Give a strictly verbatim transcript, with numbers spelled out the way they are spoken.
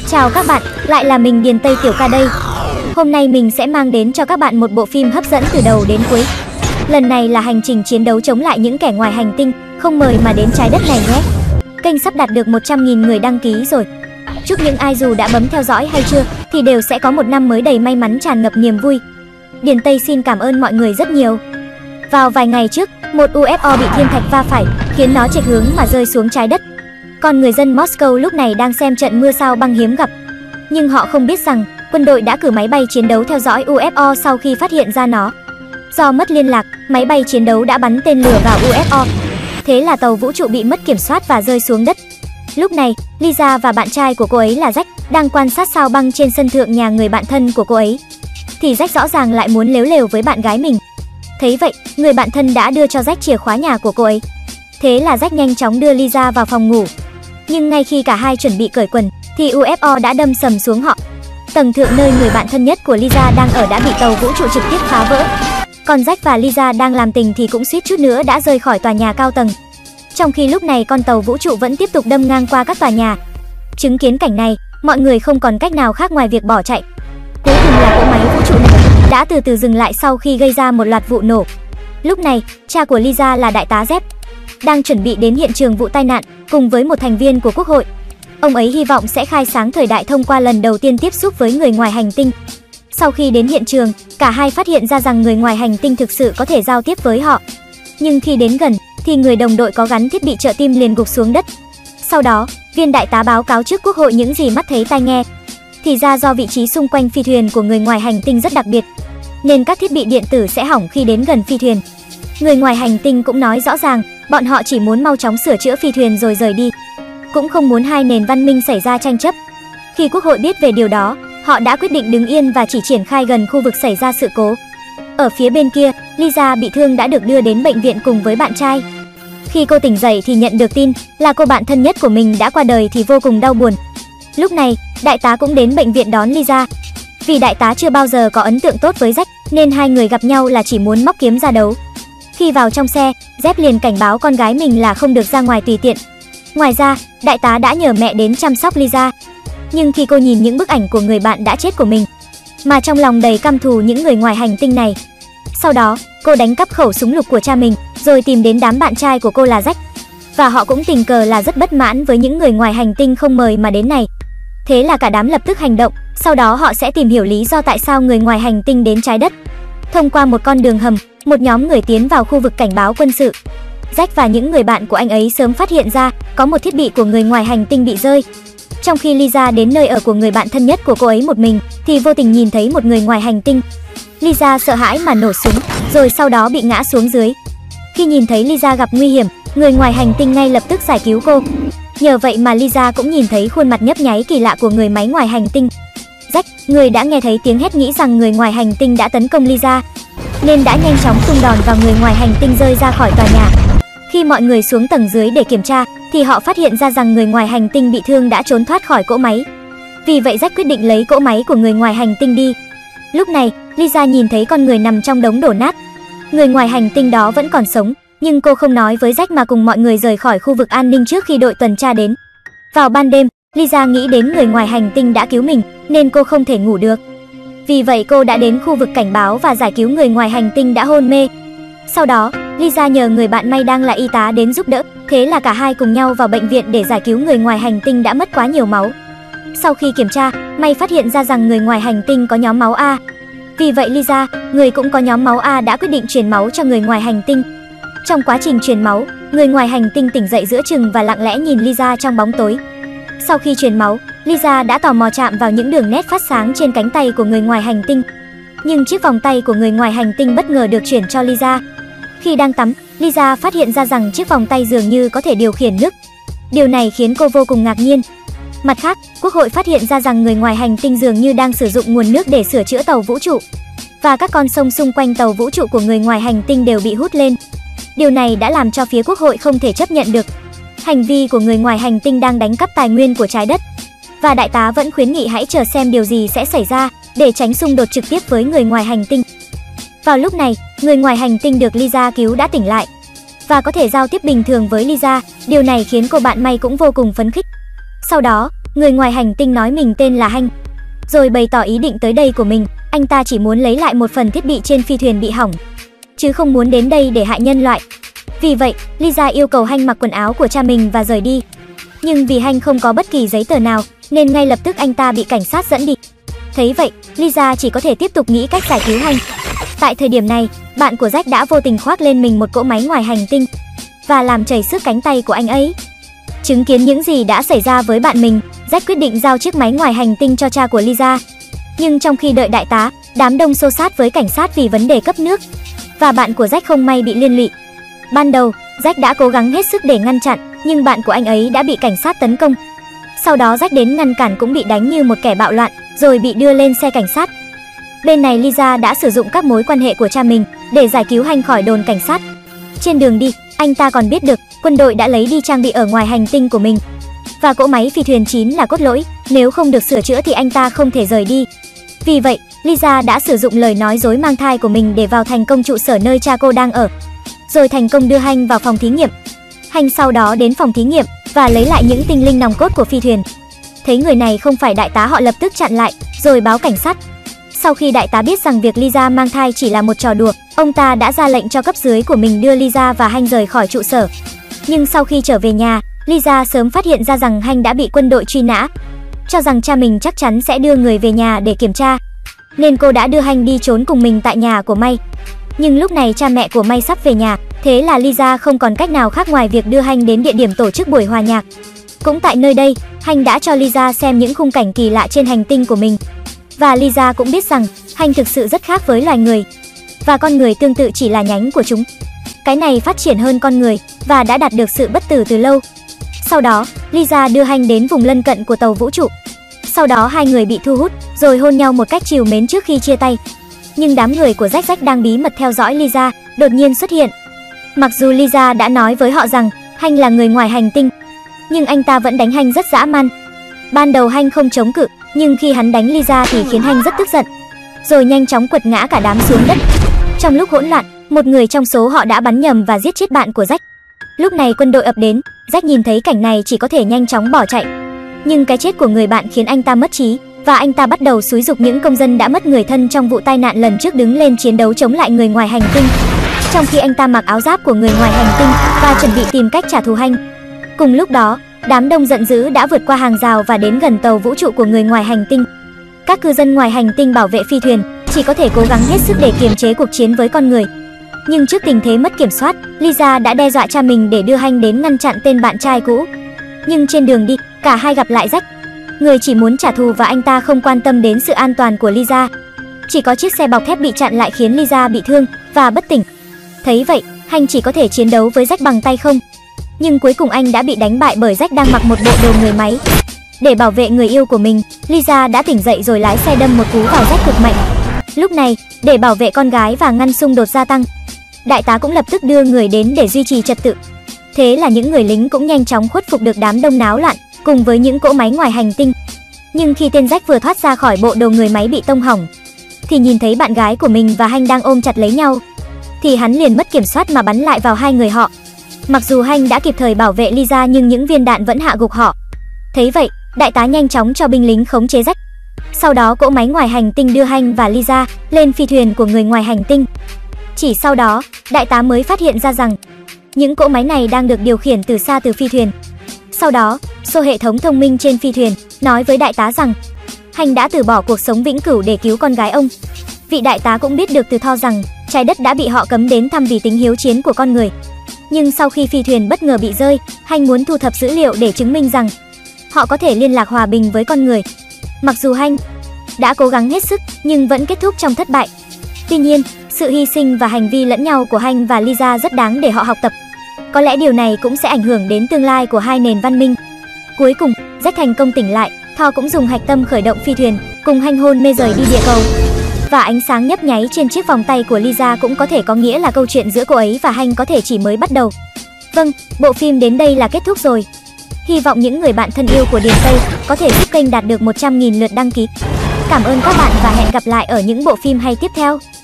Chào các bạn, lại là mình Điền Tây Tiểu Ca đây. Hôm nay mình sẽ mang đến cho các bạn một bộ phim hấp dẫn từ đầu đến cuối. Lần này là hành trình chiến đấu chống lại những kẻ ngoài hành tinh không mời mà đến trái đất này nhé. Kênh sắp đạt được một trăm nghìn người đăng ký rồi. Chúc những ai dù đã bấm theo dõi hay chưa thì đều sẽ có một năm mới đầy may mắn, tràn ngập niềm vui. Điền Tây xin cảm ơn mọi người rất nhiều. Vào vài ngày trước, một u ép o bị thiên thạch va phải, khiến nó chệch hướng mà rơi xuống trái đất. Còn người dân Moscow lúc này đang xem trận mưa sao băng hiếm gặp. Nhưng họ không biết rằng quân đội đã cử máy bay chiến đấu theo dõi u ép o sau khi phát hiện ra nó. Do mất liên lạc, máy bay chiến đấu đã bắn tên lửa vào u ép o. Thế là tàu vũ trụ bị mất kiểm soát và rơi xuống đất. Lúc này, Lisa và bạn trai của cô ấy là Jack đang quan sát sao băng trên sân thượng nhà người bạn thân của cô ấy. Thì Jack rõ ràng lại muốn lếu lều với bạn gái mình. Thấy vậy, người bạn thân đã đưa cho Jack chìa khóa nhà của cô ấy. Thế là Jack nhanh chóng đưa Lisa vào phòng ngủ. Nhưng ngay khi cả hai chuẩn bị cởi quần thì u ép o đã đâm sầm xuống họ. Tầng thượng nơi người bạn thân nhất của Lisa đang ở đã bị tàu vũ trụ trực tiếp phá vỡ. Còn Jack và Lisa đang làm tình thì cũng suýt chút nữa đã rơi khỏi tòa nhà cao tầng. Trong khi lúc này con tàu vũ trụ vẫn tiếp tục đâm ngang qua các tòa nhà. Chứng kiến cảnh này, mọi người không còn cách nào khác ngoài việc bỏ chạy. Cuối cùng là cỗ máy vũ trụ này đã từ từ dừng lại sau khi gây ra một loạt vụ nổ. Lúc này, cha của Lisa là đại tá Zep đang chuẩn bị đến hiện trường vụ tai nạn cùng với một thành viên của Quốc hội. Ông ấy hy vọng sẽ khai sáng thời đại thông qua lần đầu tiên tiếp xúc với người ngoài hành tinh. Sau khi đến hiện trường, cả hai phát hiện ra rằng người ngoài hành tinh thực sự có thể giao tiếp với họ. Nhưng khi đến gần thì người đồng đội có gắn thiết bị trợ tim liền gục xuống đất. Sau đó, viên đại tá báo cáo trước Quốc hội những gì mắt thấy tai nghe. Thì ra do vị trí xung quanh phi thuyền của người ngoài hành tinh rất đặc biệt, nên các thiết bị điện tử sẽ hỏng khi đến gần phi thuyền. Người ngoài hành tinh cũng nói rõ ràng bọn họ chỉ muốn mau chóng sửa chữa phi thuyền rồi rời đi, cũng không muốn hai nền văn minh xảy ra tranh chấp. Khi Quốc hội biết về điều đó, họ đã quyết định đứng yên và chỉ triển khai gần khu vực xảy ra sự cố. Ở phía bên kia, Lisa bị thương đã được đưa đến bệnh viện cùng với bạn trai. Khi cô tỉnh dậy thì nhận được tin là cô bạn thân nhất của mình đã qua đời thì vô cùng đau buồn. Lúc này, đại tá cũng đến bệnh viện đón Lisa. Vì đại tá chưa bao giờ có ấn tượng tốt với Jack nên hai người gặp nhau là chỉ muốn móc kiếm ra đấu. Khi vào trong xe, Jack liền cảnh báo con gái mình là không được ra ngoài tùy tiện. Ngoài ra, đại tá đã nhờ mẹ đến chăm sóc Lisa. Nhưng khi cô nhìn những bức ảnh của người bạn đã chết của mình, mà trong lòng đầy căm thù những người ngoài hành tinh này. Sau đó, cô đánh cắp khẩu súng lục của cha mình, rồi tìm đến đám bạn trai của cô là Jack. Và họ cũng tình cờ là rất bất mãn với những người ngoài hành tinh không mời mà đến này. Thế là cả đám lập tức hành động, sau đó họ sẽ tìm hiểu lý do tại sao người ngoài hành tinh đến trái đất. Thông qua một con đường hầm, một nhóm người tiến vào khu vực cảnh báo quân sự. Jack và những người bạn của anh ấy sớm phát hiện ra có một thiết bị của người ngoài hành tinh bị rơi. Trong khi Lisa đến nơi ở của người bạn thân nhất của cô ấy một mình thì vô tình nhìn thấy một người ngoài hành tinh. Lisa sợ hãi mà nổ súng, rồi sau đó bị ngã xuống dưới. Khi nhìn thấy Lisa gặp nguy hiểm, người ngoài hành tinh ngay lập tức giải cứu cô. Nhờ vậy mà Lisa cũng nhìn thấy khuôn mặt nhấp nháy kỳ lạ của người máy ngoài hành tinh. Jack, người đã nghe thấy tiếng hét, nghĩ rằng người ngoài hành tinh đã tấn công Lisa, nên đã nhanh chóng tung đòn vào người ngoài hành tinh rơi ra khỏi tòa nhà. Khi mọi người xuống tầng dưới để kiểm tra thì họ phát hiện ra rằng người ngoài hành tinh bị thương đã trốn thoát khỏi cỗ máy. Vì vậy Jack quyết định lấy cỗ máy của người ngoài hành tinh đi. Lúc này, Lisa nhìn thấy con người nằm trong đống đổ nát. Người ngoài hành tinh đó vẫn còn sống, nhưng cô không nói với Jack mà cùng mọi người rời khỏi khu vực an ninh trước khi đội tuần tra đến. Vào ban đêm, Lisa nghĩ đến người ngoài hành tinh đã cứu mình nên cô không thể ngủ được. Vì vậy cô đã đến khu vực cảnh báo và giải cứu người ngoài hành tinh đã hôn mê. Sau đó, Lisa nhờ người bạn May đang là y tá đến giúp đỡ. Thế là cả hai cùng nhau vào bệnh viện để giải cứu người ngoài hành tinh đã mất quá nhiều máu. Sau khi kiểm tra, May phát hiện ra rằng người ngoài hành tinh có nhóm máu A. Vì vậy Lisa, người cũng có nhóm máu A, đã quyết định truyền máu cho người ngoài hành tinh. Trong quá trình truyền máu, người ngoài hành tinh tỉnh dậy giữa chừng và lặng lẽ nhìn Lisa trong bóng tối. Sau khi truyền máu, Lisa đã tò mò chạm vào những đường nét phát sáng trên cánh tay của người ngoài hành tinh. Nhưng chiếc vòng tay của người ngoài hành tinh bất ngờ được chuyển cho Lisa. Khi đang tắm, Lisa phát hiện ra rằng chiếc vòng tay dường như có thể điều khiển nước. Điều này khiến cô vô cùng ngạc nhiên. Mặt khác, Quốc hội phát hiện ra rằng người ngoài hành tinh dường như đang sử dụng nguồn nước để sửa chữa tàu vũ trụ. Và các con sông xung quanh tàu vũ trụ của người ngoài hành tinh đều bị hút lên. Điều này đã làm cho phía Quốc hội không thể chấp nhận được hành vi của người ngoài hành tinh đang đánh cắp tài nguyên của trái đất. Và đại tá vẫn khuyến nghị hãy chờ xem điều gì sẽ xảy ra để tránh xung đột trực tiếp với người ngoài hành tinh. Vào lúc này, người ngoài hành tinh được Lisa cứu đã tỉnh lại và có thể giao tiếp bình thường với Lisa. Điều này khiến cô bạn May cũng vô cùng phấn khích. Sau đó, Người ngoài hành tinh nói mình tên là Hanh, rồi bày tỏ ý định tới đây của mình. Anh ta chỉ muốn lấy lại một phần thiết bị trên phi thuyền bị hỏng, chứ không muốn đến đây để hại nhân loại. Vì vậy, Lisa yêu cầu Hanh mặc quần áo của cha mình và rời đi. Nhưng vì Hanh không có bất kỳ giấy tờ nào, nên ngay lập tức anh ta bị cảnh sát dẫn đi. Thấy vậy, Lisa chỉ có thể tiếp tục nghĩ cách giải cứu Hanh. Tại thời điểm này, bạn của Jack đã vô tình khoác lên mình một cỗ máy ngoài hành tinh và làm chảy xước cánh tay của anh ấy. Chứng kiến những gì đã xảy ra với bạn mình, Jack quyết định giao chiếc máy ngoài hành tinh cho cha của Lisa. Nhưng trong khi đợi đại tá, đám đông xô xát với cảnh sát vì vấn đề cấp nước, và bạn của Jack không may bị liên lụy. Ban đầu, Jack đã cố gắng hết sức để ngăn chặn, nhưng bạn của anh ấy đã bị cảnh sát tấn công. Sau đó Jack đến ngăn cản cũng bị đánh như một kẻ bạo loạn, rồi bị đưa lên xe cảnh sát. Bên này Lisa đã sử dụng các mối quan hệ của cha mình để giải cứu Hanh khỏi đồn cảnh sát. Trên đường đi, anh ta còn biết được quân đội đã lấy đi trang bị ở ngoài hành tinh của mình, và cỗ máy phi thuyền chín là cốt lõi, nếu không được sửa chữa thì anh ta không thể rời đi. Vì vậy, Lisa đã sử dụng lời nói dối mang thai của mình để vào thành công trụ sở nơi cha cô đang ở, rồi thành công đưa Hanh vào phòng thí nghiệm. Hanh sau đó đến phòng thí nghiệm và lấy lại những tinh linh nòng cốt của phi thuyền. Thấy người này không phải đại tá, họ lập tức chặn lại, rồi báo cảnh sát. Sau khi đại tá biết rằng việc Lisa mang thai chỉ là một trò đùa, ông ta đã ra lệnh cho cấp dưới của mình đưa Lisa và Hanh rời khỏi trụ sở. Nhưng sau khi trở về nhà, Lisa sớm phát hiện ra rằng Hanh đã bị quân đội truy nã. Cho rằng cha mình chắc chắn sẽ đưa người về nhà để kiểm tra, nên cô đã đưa Hanh đi trốn cùng mình tại nhà của May. Nhưng lúc này cha mẹ của May sắp về nhà, thế là Lisa không còn cách nào khác ngoài việc đưa Hanh đến địa điểm tổ chức buổi hòa nhạc. Cũng tại nơi đây, Hanh đã cho Lisa xem những khung cảnh kỳ lạ trên hành tinh của mình. Và Lisa cũng biết rằng Hanh thực sự rất khác với loài người, và con người tương tự chỉ là nhánh của chúng. Cái này phát triển hơn con người và đã đạt được sự bất tử từ lâu. Sau đó, Lisa đưa Hanh đến vùng lân cận của tàu vũ trụ. Sau đó hai người bị thu hút, rồi hôn nhau một cách trìu mến trước khi chia tay. Nhưng đám người của Jack Jack đang bí mật theo dõi Lisa đột nhiên xuất hiện. Mặc dù Lisa đã nói với họ rằng Hanh là người ngoài hành tinh, nhưng anh ta vẫn đánh Hanh rất dã man. Ban đầu Hanh không chống cự, nhưng khi hắn đánh Lisa thì khiến Hanh rất tức giận, rồi nhanh chóng quật ngã cả đám xuống đất. Trong lúc hỗn loạn, một người trong số họ đã bắn nhầm và giết chết bạn của Jack. Lúc này quân đội ập đến, Jack nhìn thấy cảnh này chỉ có thể nhanh chóng bỏ chạy. Nhưng cái chết của người bạn khiến anh ta mất trí, và anh ta bắt đầu xúi giục những công dân đã mất người thân trong vụ tai nạn lần trước đứng lên chiến đấu chống lại người ngoài hành tinh. Trong khi anh ta mặc áo giáp của người ngoài hành tinh và chuẩn bị tìm cách trả thù Hanh. Cùng lúc đó, đám đông giận dữ đã vượt qua hàng rào và đến gần tàu vũ trụ của người ngoài hành tinh. Các cư dân ngoài hành tinh bảo vệ phi thuyền chỉ có thể cố gắng hết sức để kiềm chế cuộc chiến với con người. Nhưng trước tình thế mất kiểm soát, Lisa đã đe dọa cha mình để đưa Hanh đến ngăn chặn tên bạn trai cũ. Nhưng trên đường đi, cả hai gặp lại Jack, người chỉ muốn trả thù, và anh ta không quan tâm đến sự an toàn của Lisa. Chỉ có chiếc xe bọc thép bị chặn lại khiến Lisa bị thương và bất tỉnh. Thấy vậy, Hanh chỉ có thể chiến đấu với Jack bằng tay không. Nhưng cuối cùng anh đã bị đánh bại bởi Jack đang mặc một bộ đồ người máy. Để bảo vệ người yêu của mình, Lisa đã tỉnh dậy rồi lái xe đâm một cú vào Jack cực mạnh. Lúc này, để bảo vệ con gái và ngăn xung đột gia tăng, đại tá cũng lập tức đưa người đến để duy trì trật tự. Thế là những người lính cũng nhanh chóng khuất phục được đám đông náo loạn cùng với những cỗ máy ngoài hành tinh. Nhưng khi tên Jack vừa thoát ra khỏi bộ đồ người máy bị tông hỏng, thì nhìn thấy bạn gái của mình và Hanh đang ôm chặt lấy nhau, thì hắn liền mất kiểm soát mà bắn lại vào hai người họ. Mặc dù Hanh đã kịp thời bảo vệ Lisa, nhưng những viên đạn vẫn hạ gục họ. Thấy vậy, đại tá nhanh chóng cho binh lính khống chế Jack. Sau đó cỗ máy ngoài hành tinh đưa Hanh và Lisa lên phi thuyền của người ngoài hành tinh. Chỉ sau đó, đại tá mới phát hiện ra rằng những cỗ máy này đang được điều khiển từ xa từ phi thuyền. Sau đó, số hệ thống thông minh trên phi thuyền nói với đại tá rằng Hanh đã từ bỏ cuộc sống vĩnh cửu để cứu con gái ông. Vị đại tá cũng biết được từ Thor rằng trái đất đã bị họ cấm đến thăm vì tính hiếu chiến của con người. Nhưng sau khi phi thuyền bất ngờ bị rơi, Hanh muốn thu thập dữ liệu để chứng minh rằng họ có thể liên lạc hòa bình với con người. Mặc dù Hanh đã cố gắng hết sức nhưng vẫn kết thúc trong thất bại. Tuy nhiên, sự hy sinh và hành vi lẫn nhau của Hanh và Lisa rất đáng để họ học tập. Có lẽ điều này cũng sẽ ảnh hưởng đến tương lai của hai nền văn minh. Cuối cùng, Jack thành công tỉnh lại, Thor cũng dùng hạch tâm khởi động phi thuyền, cùng Hanh hôn mê rời đi địa cầu. Và ánh sáng nhấp nháy trên chiếc vòng tay của Lisa cũng có thể có nghĩa là câu chuyện giữa cô ấy và Hanh có thể chỉ mới bắt đầu. Vâng, bộ phim đến đây là kết thúc rồi. Hy vọng những người bạn thân yêu của Điền Tây có thể giúp kênh đạt được một trăm nghìn lượt đăng ký. Cảm ơn các bạn và hẹn gặp lại ở những bộ phim hay tiếp theo.